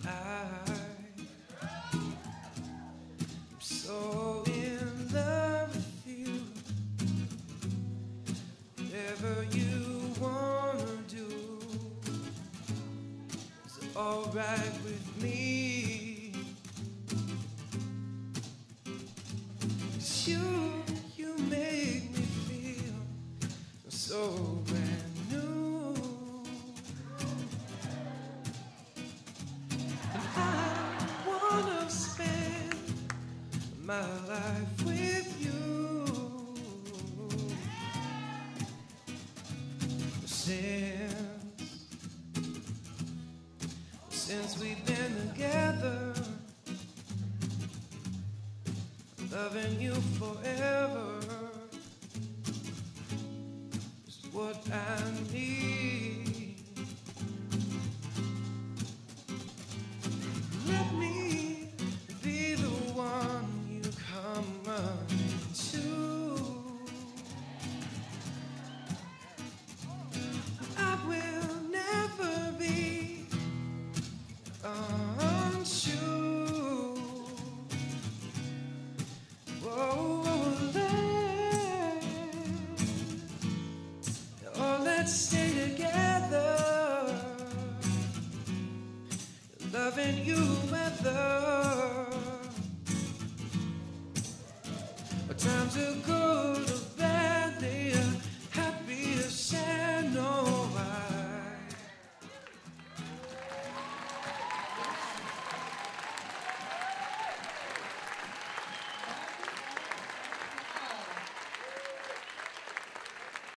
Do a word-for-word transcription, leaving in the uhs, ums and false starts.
I'm so in love with you. Whatever you wanna do is alright with me. 'Cause you, you make me feel so brand new. And I wanna spend my life with you. Since, since we've been together, loving you forever is what I need. Let me be the one you come running to. I will never be untrue. Whoa, let, oh, let's stay together, loving you weather. Times are good.